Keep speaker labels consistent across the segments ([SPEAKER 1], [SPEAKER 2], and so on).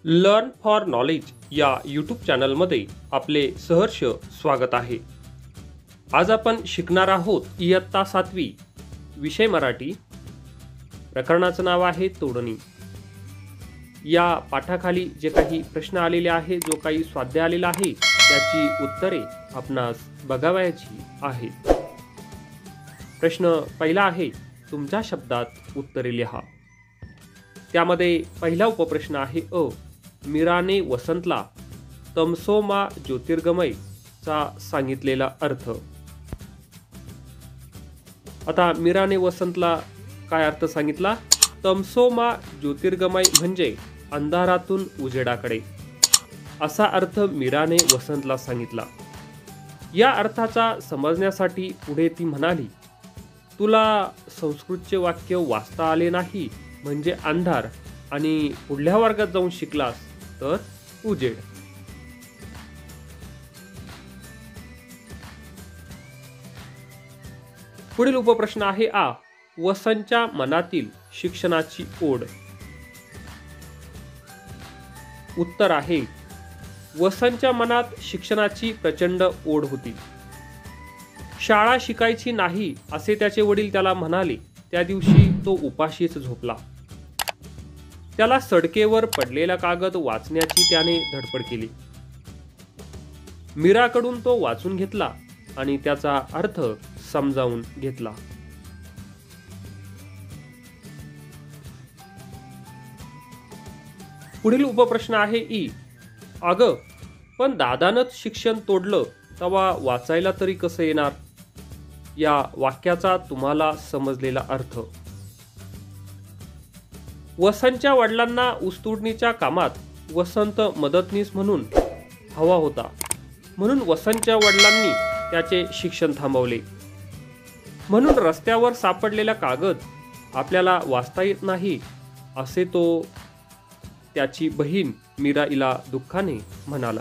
[SPEAKER 1] Learn for knowledge या YouTube चॅनलमध्ये आपले सहर्ष स्वागत आहे। आज आपण शिकणार आहोत इयत्ता 7वी विषय मराठी। प्रकरणाचं नाव आहे तोडणी। या पाठाखाली जे काही प्रश्न आलेले आहे, जो काही स्वाध्याय आलेला आहे, त्याची उत्तरे आपणास बघावयाची आहेत। प्रश्न पहिला आहे, तुमच्या शब्दात उत्तरे लिहा। त्यामध्ये पहिला उपप्रश्न आहे अ, मीराने वसंतला तमसोमा ज्योतिर्गमय चा सांगितलेला अर्थ। आता मीराने वसंतला काय अर्थ सांगितला? तमसोमा ज्योतिर्गमय म्हणजे अंधारातून उजेडाकडे, असा अर्थ मीराने वसंतला सांगितला। या अर्थाचा समजण्यासाठी पुढे ती म्हणाली, तुला संस्कृतचे वाक्य वाचता आले नाही म्हणजे अंधार, आणि पुढल्या वर्गात जाऊन शिकलास तर उजेड। पुढील उपप्रश्न आहे आ, वसंतच्या मनातील शिक्षणाची ओढ। उत्तर आहे, वसंतच्या मनात शिक्षणाची प्रचंड ओढ होती। शाळा शिकायची नाही असे त्याचे वडील त्याला म्हणाले, त्या दिवशी तो उपाशीच झोपला। त्याला सडकेवर पडलेला कागद वाचण्याची त्याने धडपड केली। मीराकडून तो वाचून घेतला आणि त्याचा अर्थ समजावून घेतला। पुढील उपप्रश्न आहे ई, अगं पण दादानच शिक्षण तोडलं तेव्हा वाचायला तरी कसं येणार? या वाक्याचा तुम्हाला समजलेला अर्थ। वसंतच्या वडिलांना ऊसतोडणीच्या कामात वसंत मदतनीस म्हणून हवा होता, म्हणून वसंतच्या वडिलांनी त्याचे शिक्षण थांबवले। म्हणून रस्त्यावर सापडलेला कागद आपल्याला वाचता येत नाही असे तो त्याची बहीण मीरा हिला दुःखाने म्हणाला।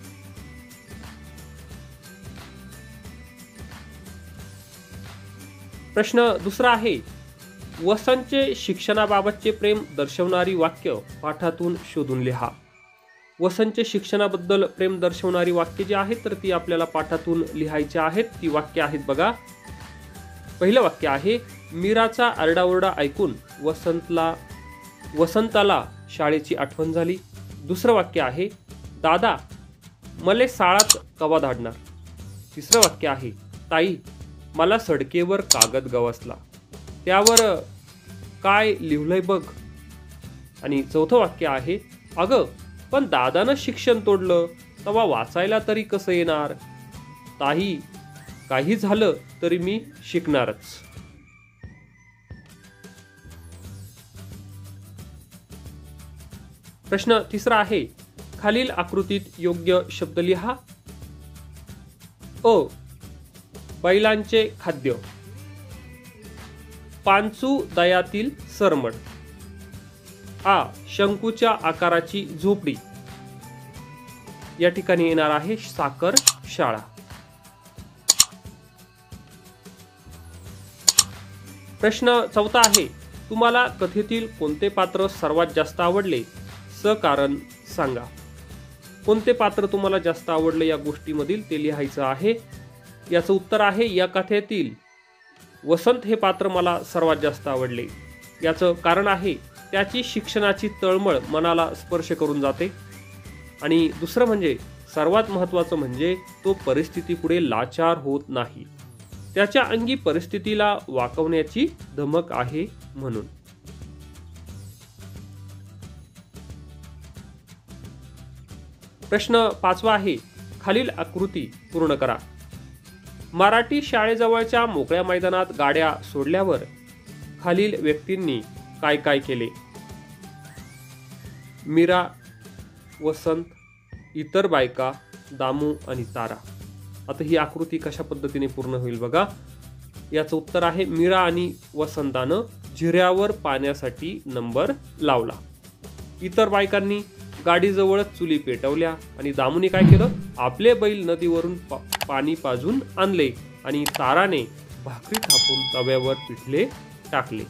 [SPEAKER 1] प्रश्न दुसरा आहे, वसंतचे शिक्षणाबाबतचे प्रेम दर्शवणारी वाक्य पाठातून शोधून लिहा। वसंतचे शिक्षणाबद्दल प्रेम दर्शवणारी वाक्य जी आहेत तर ती आपल्याला पाठातून लिहायची आहेत। ती वाक्य आहेत बघा। पहिलं वाक्य आहे, मीराचा आरडाओरडा ऐकून वसंताला शाळेची आठवण झाली। दुसरं वाक्य आहे, दादा मले शाळात कवा धाडणार। तिसरं वाक्य आहे, ताई मला सडकेवर कागद गवसला, त्यावर काय लिहिलंय बघ। आणि चौथं वाक्य आहे, अगं पण दादानं शिक्षण तोडलं तेव्हा वाचायला तरी कसं येणार? ताई काही झालं तरी मी शिकणारच। प्रश्न तिसरा आहे, खालील आकृतीत योग्य शब्द लिहा। अ, बैलांचे खाद्य। पांचू दयातील सरमड। आ, शंकूच्या आकाराची झोपडी। या ठिकाणी येणार आहे साखर शाळा। प्रश्न चौथा आहे, तुम्हाला कथेतील कोणते पात्र सर्वात जास्त आवडले? कारण सांगा। कोणते पात्र तुम्हाला जास्त आवडले या गोष्टीमधील ते लिहायचं आहे। याचं उत्तर आहे, या कथेतील वसंत हे पात्र मला सर्वात जास्त आवडले। याचं कारण आहे, त्याची शिक्षणाची तळमळ मनाला स्पर्श करून जाते। आणि दुसरं म्हणजे सर्वात महत्त्वाचं म्हणजे तो परिस्थितीपुढे लाचार होत नाही, त्याच्या अंगी परिस्थितीला वाकवण्याची धमक आहे म्हणून। प्रश्न पाचवा आहे, खालील आकृती पूर्ण करा। मराठी शाळेजवळच्या मोकळ्या मैदानात गाड्या सोडल्यावर खालील व्यक्तींनी काय काय केले? मीरा, वसंत, इतर बायका, दामू आणि तारा। आता ही आकृती कशा पद्धतीने पूर्ण होईल बघा। याचं उत्तर आहे, मीरा आणि वसंतानं झिऱ्यावर पाण्यासाठी नंबर लावला। इतर बायकांनी गाडीजवळच चुली पेटवल्या आणि दामूने काय केलं? आपले बैल नदीवरून पाणी पाजून आणले आणि ताराने भाकरी थापून तव्यावर पिठले टाकले।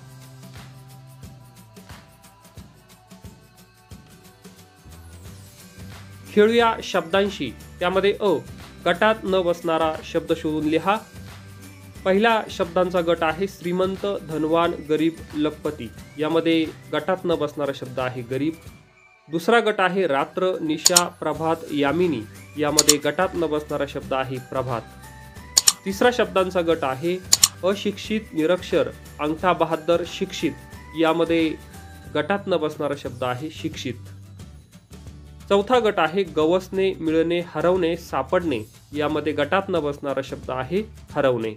[SPEAKER 1] खेळूया शब्दांशी. त्यामध्ये गटात न बसणारा शब्द शोधून लिहा. पहिला शब्दांचा गट आहे श्रीमंत, धनवान, गरीब, लखपती. यामध्ये गटात न बसणारा शब्द आहे गरीब. दुसरा गट आहे रात्र, निशा, प्रभात, यामिनी. यामध्ये गटात न बसणारा शब्द आहे प्रभात. तिसरा शब्दांचा गट आहे अशिक्षित, निरक्षर, अंगठा बहादर, शिक्षित. यामध्ये गटात न बसणारा शब्द आहे शिक्षित. चौथा गट आहे गवसणे, मिळणे, हरवणे, सापडणे. यामध्ये गटात न बसणारा शब्द आहे हरवणे.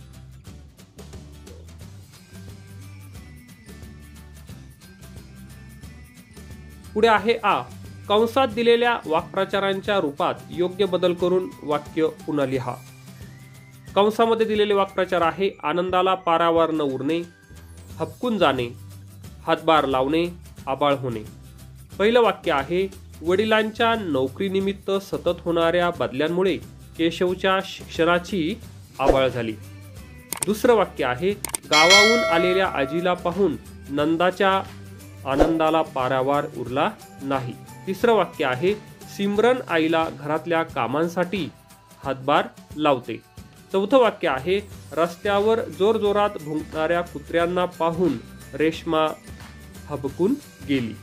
[SPEAKER 1] पुढे आहे आ. कंसात दिलेल्या वाक्प्रचारांच्या रूपात योग्य बदल करून वाक्य पुन्हा लिहा. कंसामध्ये दिलेले वाक्प्रचार आहे आनंदाला पारावार न उरणे, हबकून जाणे, हातभार लावणे, आबाळ होणे. पहिलं वाक्य आहे वडिलांच्या नोकरीनिमित्त सतत होणाऱ्या बदल्यांमुळे केशवच्या शिक्षणाची आबाळ झाली. दुसरं वाक्य आहे गावाहून आलेल्या आजीला पाहून नंदाच्या आनंदाला पारावार उरला नाही. तिसरं वाक्य आहे सिमरन आईला घरातल्या कामांसाठी हातभार लावते. चौथं वाक्य आहे रस्त्यावर जोरजोरात भुंकणाऱ्या कुत्र्यांना पाहून रेश्मा हबकून गेली.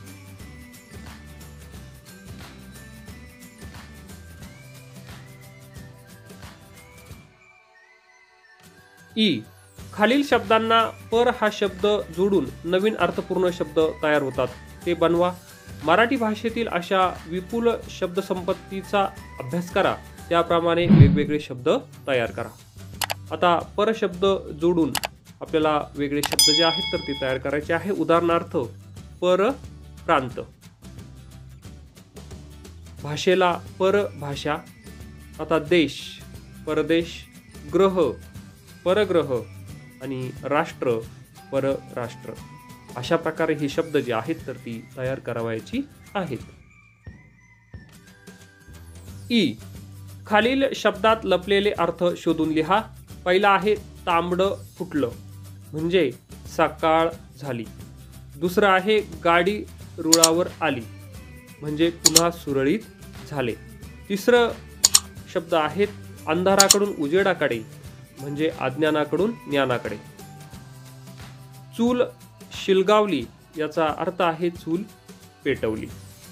[SPEAKER 1] ई. खालील शब्दांना पर हा शब्द जोडून नवीन अर्थपूर्ण शब्द तयार होतात, ते बनवा. मराठी भाषेतील अशा विपुल शब्दसंपत्तीचा अभ्यास करा. त्याप्रमाणे वेगवेगळे शब्द तयार करा. आता पर शब्द जोडून आपल्याला वेगळे शब्द जे आहेत तर ते तयार करायचे आहे. उदाहरणार्थ पर प्रांत, भाषेला पर भाषा. आता देश, परदेश, ग्रह, परग्रह आणि राष्ट्र, परराष्ट्र. अशा प्रकारे हे शब्द जे आहेत तर ती तयार करावयाची आहेत. ई. खालील शब्दात लपलेले अर्थ शोधून लिहा. पहिला आहे तांबडं फुटलं म्हणजे सकाळ झाली. दुसरं आहे गाडी रुळावर आली म्हणजे पुन्हा सुरळीत झाले. तिसरं शब्द आहेत अंधाराकडून उजेडाकडे म्हणजे अज्ञानाकडून ज्ञानाकडे. चूल शिलगावली याचा अर्थ आहे चूल पेटवली.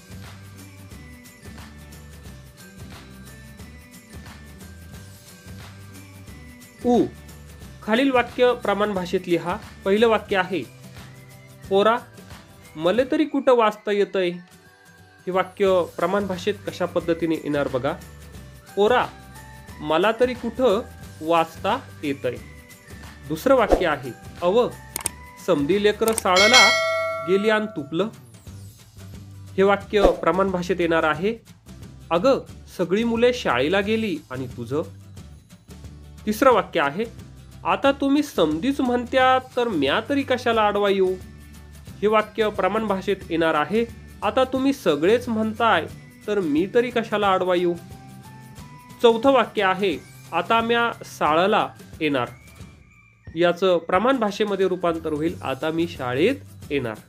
[SPEAKER 1] उ. खालील वाक्य प्रमाण भाषेत लिहा. पहिलं वाक्य आहे पोरा मले तरी कुठं वाचता येतंय. हे वाक्य प्रमाण भाषेत कशा पद्धतीने येणार बघा. पोरा मला तरी कुठं वाचता येतंय. दुसरं वाक्य आहे अव समधी लेकर साळला गेली आणि तुपलं. हे वाक्य प्रमाण भाषेत येणार आहे अगं सगळी मुले शाळेला गेली आणि तुझं. तिसरं वाक्य आहे आता तुम्ही समधीच म्हणत्या तर म्या तरी कशाला आडवा येऊ. हे वाक्य प्रमाण भाषेत येणार आहे आता तुम्ही सगळेच म्हणताय तर मी तरी कशाला आडवा येऊ. चौथं वाक्य आहे आता म्या शाळेला येणार. याचं प्रमाण भाषेमध्ये रूपांतर होईल आता मी शाळेत येणार.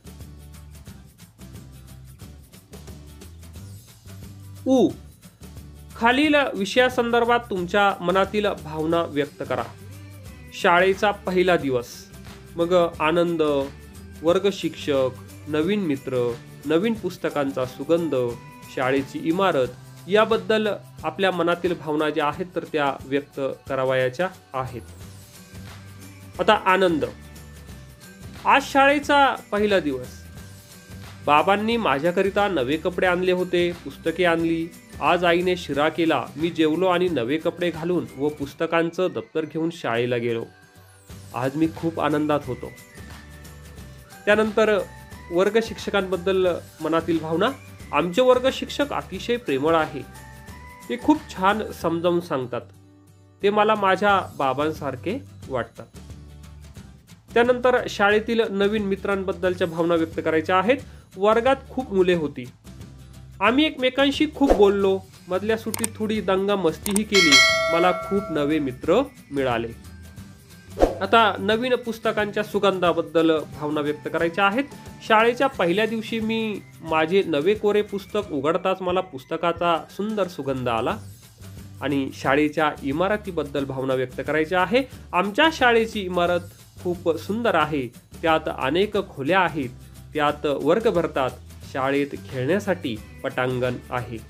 [SPEAKER 1] उ. खालील विषयासंदर्भात तुमच्या मनातील भावना व्यक्त करा. शाळेचा पहिला दिवस, मग आनंद, वर्ग शिक्षक, नवीन मित्र, नवीन पुस्तकांचा सुगंध, शाळेची इमारत याबद्दल आपल्या मनातील भावना ज्या आहेत तर त्या व्यक्त करावयाच्या आहेत. आता आनंद. आज शाळेचा पहिला दिवस. बाबांनी माझ्याकरिता नवे कपडे आणले होते, पुस्तके आणली. आज आईने शिरा केला. मी जेवलो आणि नवे कपडे घालून व पुस्तकांचं दप्तर घेऊन शाळेला गेलो. आज मी खूप आनंदात होतो. त्यानंतर वर्ग शिक्षकांबद्दल मनातील भावना. आमचे वर्ग शिक्षक अतिशय प्रेमळ आहे. ते खूप छान समजावून सांगतात. ते मला माझ्या बाबांसारखे वाटतात. त्यानंतर शाळेतील नवीन मित्रांबद्दलच्या भावना व्यक्त करायच्या आहेत. वर्गात खूप मुले होती. आम्ही एकमेकांशी खूप बोललो. मधल्या सुट्टीत थोडी दंगा मस्तीही केली. मला खूप नवे मित्र मिळाले. आता नवीन पुस्तकांच्या सुगंधाबद्दल भावना व्यक्त करायच्या आहेत. शाळेच्या पहिल्या दिवशी मी माझे नवे कोरे पुस्तक उघडताच मला पुस्तकाचा सुंदर सुगंध आला. आणि शाळेच्या इमारतीबद्दल भावना व्यक्त करायच्या आहे. आमच्या शाळेची इमारत खूप सुंदर आहे. त्यात अनेक खोल्या आहेत. त्यात वर्ग भरतात. शाळेत खेळण्यासाठी पटांगण आहे.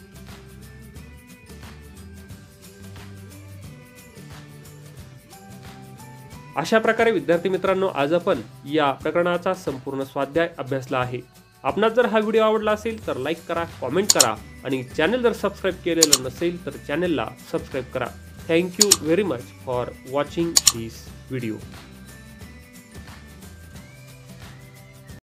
[SPEAKER 1] अशा प्रकारे विद्यार्थी मित्रांनो, आज आपण या प्रकरणाचा संपूर्ण स्वाध्याय अभ्यासला आहे. आपणास जर हा व्हिडिओ आवडला असेल तर लाईक करा, कॉमेंट करा आणि चॅनल जर सबस्क्राईब केलेलं नसेल तर चॅनलला सबस्क्राईब करा. Thank you very much for watching this video.